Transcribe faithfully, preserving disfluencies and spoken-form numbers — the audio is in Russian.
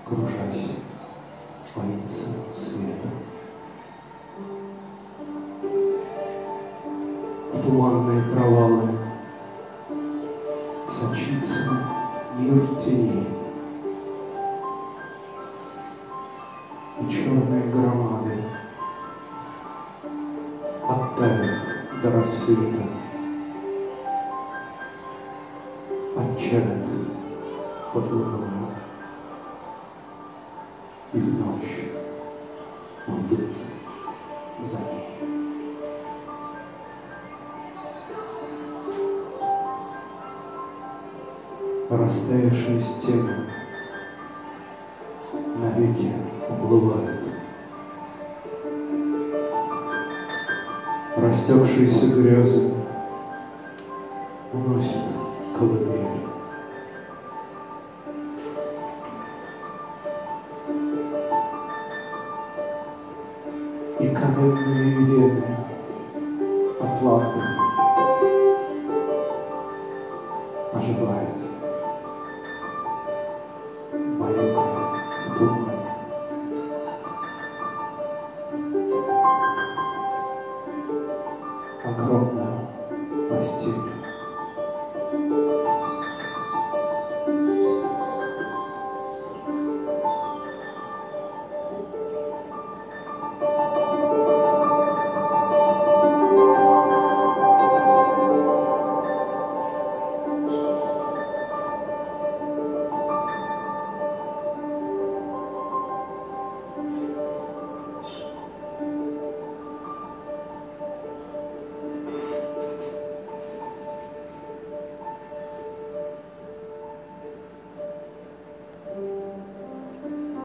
кружась, боится света. В туманные провалы сочится мир теней, и черные громады, оттаяв до рассвета, отчалят под луною, и в ночь уйдут за ней. Растаявшие стены навеки уплывают. Растекшиеся грезы уносит колыбель. И каменные вены атлантов оживают.